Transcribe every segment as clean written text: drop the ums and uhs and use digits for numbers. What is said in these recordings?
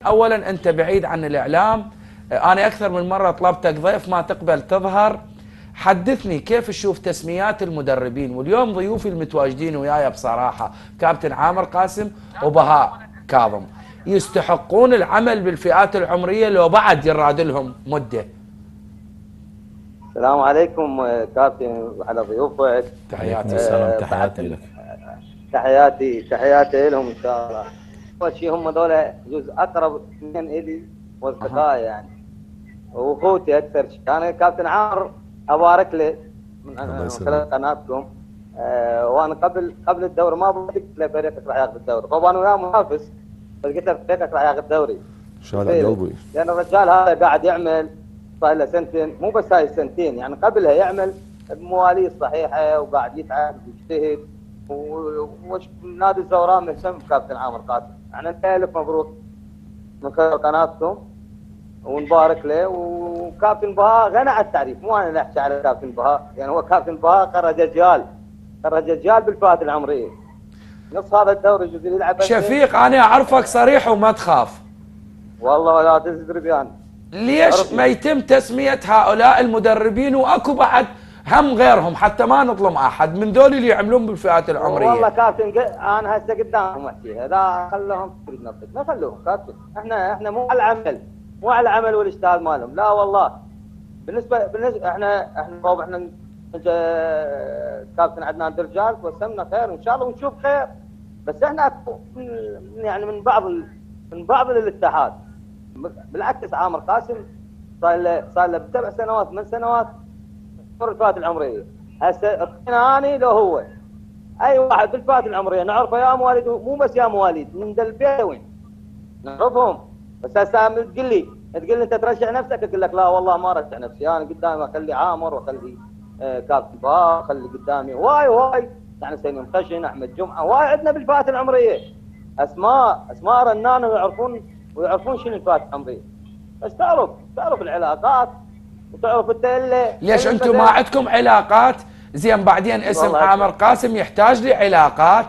اولا انت بعيد عن الاعلام، انا اكثر من مره طلبتك ضيف ما تقبل تظهر. حدثني كيف تشوف تسميات المدربين، واليوم ضيوفي المتواجدين وياي بصراحه كابتن عامر قاسم وبهاء كاظم يستحقون العمل بالفئات العمريه لو بعد يراد لهم مده. السلام عليكم كابتن وعلى ضيوفك. تحياتي. السلام، تحياتي لك. تحياتي لهم ان شاء الله. اول شيء هم ذولا جزء اقرب اثنين الي واصدقائي يعني واخوتي اكثر شيء. انا كابتن عامر ابارك له من خلال قناتكم. وانا قبل الدوري ما قلت له فريقك راح ياخذ الدوري، طبعا انا وياه منافس، قلت له فريقك راح ياخذ الدوري. شارع قلبي. لان الرجال هذا قاعد يعمل صار له سنتين، مو بس هاي السنتين يعني قبلها يعمل بمواليد صحيحه وقاعد يتعب ويجتهد. ونادي الزوران مهتم بكابتن عامر قاسم. يعني انت الف مبروك من خلال قناتكم ونبارك له. وكابتن بهاء غنى عن التعريف، مو انا نحكي على كابتن بهاء، يعني هو كابتن بهاء خرج اجيال بالفئات العمريه. نص هذا الدوري يجوز يلعب. شفيق انا اعرفك صريح وما تخاف. والله لا تزدري يعني. ليش ما يتم تسميه هؤلاء المدربين واكو بعد هم غيرهم حتى ما نظلم احد من ذول اللي يعملون بالفئات العمريه؟ والله كابتن انا هسه قدامهم احكيها، لا خلهم تريد نفسك، ما خلوهم كابتن. احنا مو على العمل، مو على العمل والاجتهاد مالهم، لا والله. بالنسبه احنا كابتن عدنان درجال توسمنا خير ان شاء الله ونشوف خير. بس احنا يعني من بعض الاتحاد بالعكس. عامر قاسم صار له ب7 سنوات 8 سنوات بالفئات العمريه. هسه اقتنعاني لو هو اي واحد بالفئات العمريه نعرفه يا مواليد، مو بس يا مواليد من ذا البيت نعرفهم. بس هسه تقول لي انت ترشح نفسك، اقول لك لا والله ما ارشح نفسي. انا قدامي اخلي عامر واخلي كابتن بهاء، اخلي قدامي واي يعني سليم خشن، احمد جمعه، واي عندنا بالفئات العمريه اسماء رنانه ويعرفون شنو الفئات العمريه. بس تعرف العلاقات وتعرف انت ليش انتم ما عندكم علاقات؟ زين بعدين اسم عامر قاسم يحتاج لي علاقات.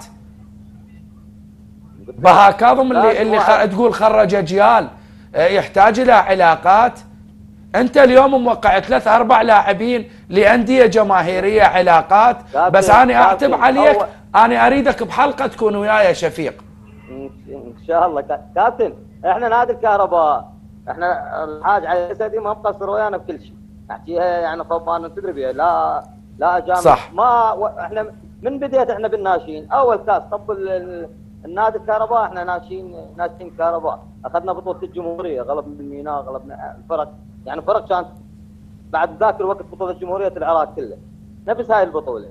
بهاء كاظم اللي تقول خرج اجيال يحتاج الى علاقات. انت اليوم موقع 3-4 لاعبين لانديه جماهيريه علاقات. بس انا اعتب عليك، انا اريدك بحلقه تكون وياي شفيق ان شاء الله. كابتن احنا نادي الكهرباء، احنا الحاج علي الاسدي ما مقصر ويانا بكل شيء. احكيها يعني طبعا تدري بها، لا جامع صح. ما احنا من بديت احنا بالناشئين اول كاس طب النادي الكهرباء، احنا ناشئين كهرباء. اخذنا بطوله الجمهوريه، غلبنا الميناء، غلبنا الفرق، يعني فرق كانت بعد ذاك الوقت بطوله جمهوريه العراق كله نفس هاي البطوله.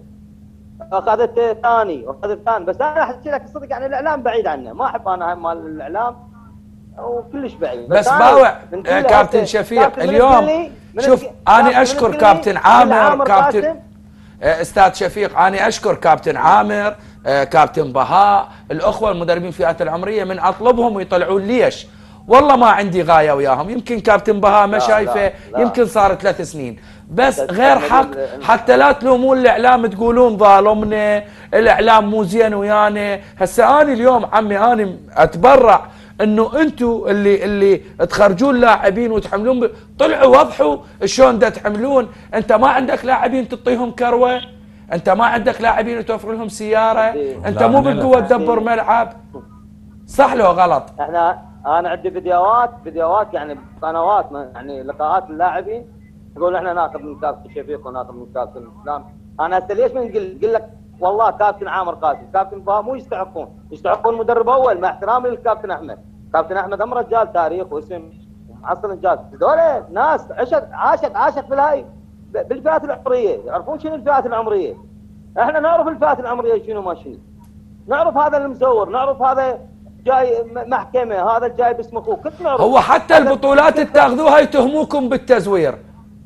اخذت ثاني بس انا احكي لك الصدق يعني الاعلام بعيد عنه، ما احب انا هاي مال الاعلام وكلش بعيد. بس باوع كابتن شفيق اليوم شوف انا اشكر كابتن عامر، كابتن استاذ شفيق، انا اشكر كابتن عامر، كابتن بهاء، الاخوه المدربين فئات العمريه من اطلبهم ويطلعون. ليش؟ والله ما عندي غايه وياهم. يمكن كابتن بهاء ما شايفه، يمكن صار 3 سنين، بس غير حق حتى لا تلومون الاعلام تقولون ظالمنا، الاعلام مو زين ويانا. هسه انا اليوم عمي انا اتبرع انه انتم اللي تخرجون لاعبين وتحملون طلعوا وضحوا شلون دا تحملون. انت ما عندك لاعبين تعطيهم كروه، انت ما عندك لاعبين توفر لهم سياره، انت مو بالقوه تدبر ملعب. صح لو غلط؟ انا عندي فيديوهات يعني قنوات يعني لقاءات اللاعبين يقول احنا ناخذ من كابتن شفيق وناخذ من كابتن اسلام. انا هسه ليش ما نقول لك والله كابتن عامر قاسم، كابتن بهاء مو يستحقون مدرب اول، مع احترامي للكابتن احمد. كابتن احمد هم رجال تاريخ واسم ومحصل انجاز. هذول ناس عاشت بالفئات العمريه، يعرفون شنو الفئات العمريه. احنا نعرف الفئات العمريه شنو ما شنو، نعرف هذا المزور، نعرف هذا جاي محكمه، هذا جاي باسم اخوه، كنت نعرف. هو حتى البطولات اللي تاخذوها يتهموكم بالتزوير.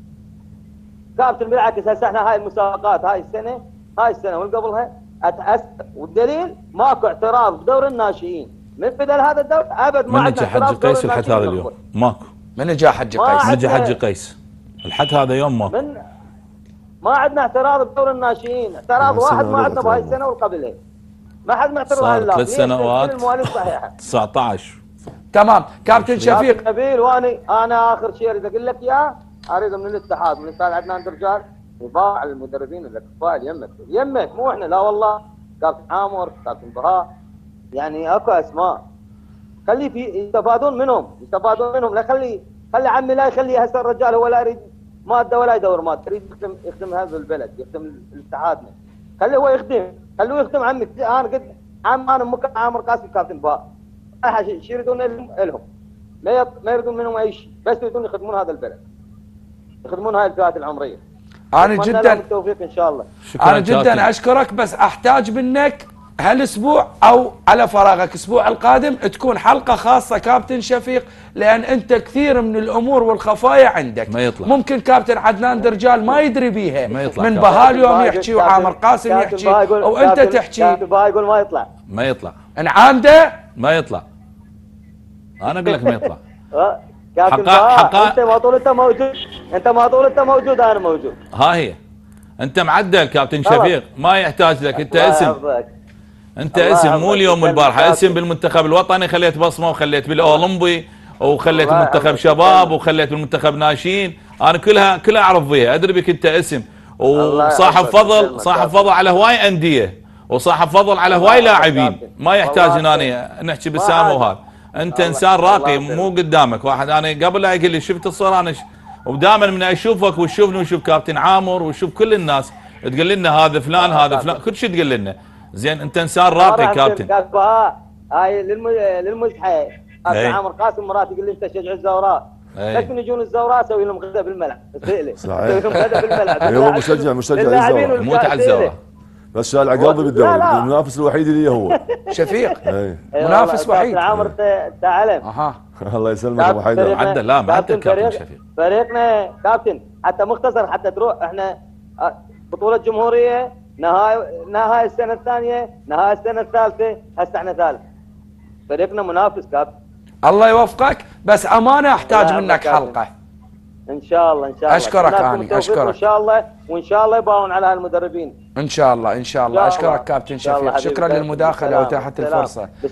كابتن بالعكس هسه احنا هاي المسابقات هاي السنه والقبلها اتأسف، والدليل ماكو اعتراض بدور الناشئين من بدل هذا الدور ابد. ما من جا حج قيس الحد هذا اليوم؟ ماكو. من جا حج قيس؟ من جا حج قيس الحد هذا يوم ماكو. ما عندنا اعتراض بدور الناشئين، اعتراض واحد ما عندنا بهاي السنه وقبلها. ما حد معترض على 3 سنوات 19 تمام كابتن شفيق نبيل، انا اخر شيء اريد اقول لك اياه، اريد من الاتحاد من الاستاذ عدنان درجال يضاع على المدربين الاكفاء اللي يمك مو احنا، لا والله كابتن عامر كابتن بهاء، يعني اكو اسماء خلي في يستفادون منهم لا خلي عمي لا يخلي هسه الرجال هو لا يريد ماده ولا يدور ماده، يريد يخدم هذا البلد، يخدم اتحادنا، خليه هو خلوه يخدم عمي. انا قد انا مكان عامر قاسم كابتن بهاء، شيء يريدون لهم ما يريدون منهم اي شيء، بس يريدون يخدمون هذا البلد، يخدمون هاي الفئات العمريه. انا جدا التوفيق ان شاء الله. انا جدا اشكرك، بس احتاج منك هالاسبوع او على فراغك الاسبوع القادم تكون حلقه خاصه كابتن شفيق، لان انت كثير من الامور والخفايا عندك ما يطلع. ممكن كابتن عدنان درجال ما يدري بيها، ما يطلع من بهاء اليوم يحكي وعامر قاسم يحكي وانت تحكي. كابتن بهاء يقول ما يطلع انعامده ما يطلع. انا اقول لك ما يطلع. كابتن بهاء انت ما طول انت موجود انا موجود. ها هي انت معدل كابتن شفيق، ما يحتاج لك انت اسم. انت اسم مو اليوم والبارحه، اسم بالمنتخب الوطني، خليت بصمه وخليت بالاولمبي وخليت منتخب شباب وخليت بالمنتخب ناشئين، انا كلها اعرف بيها، ادري بك انت اسم وصاحب فضل على هواي انديه وصاحب فضل على هواي لاعبين، ما يحتاج ان انا نحكي بالسامه وهذا. انت انسان راقي مو قدامك واحد. انا قبل لا يقول لي شفت الصوره انا ودائما من اشوفك وتشوفني وشوف كابتن عامر وشوف كل الناس تقول لنا هذا فلان هذا فلان، كل شيء تقول لنا. زين انت انسان راقي كابتن. هاي للمزحه كابتن عامر قاسم مرات يقول لي انت شجع الزوراء، لكن يجون الزوراء اسوي لهم غدا بالملعب، صحيح اسوي لهم غدا بالملعب. هو مشجع الزوراء، مو على الزوراء بس شال قلبي بالدوري، المنافس الوحيد اللي هو شفيق منافس وحيد. عامر تعلم. الله يسلمك ابو حيدر. معدل لا معدل كابتن شفيق. فريقنا كابتن حتى مختصر حتى تروح احنا بطولة جمهورية، نهاية السنة الثانية، نهاية السنة الثالثة، هسه احنا ثالث. فريقنا منافس كابتن. الله يوفقك، بس امانه احتاج منك حلقه. ان شاء الله اشكرك اني اشكرك ان شاء الله، وان شاء الله يباون على هالمدربين ان شاء الله. اشكرك كابتن شفيق، شكرا للمداخله واتاحه الفرصه.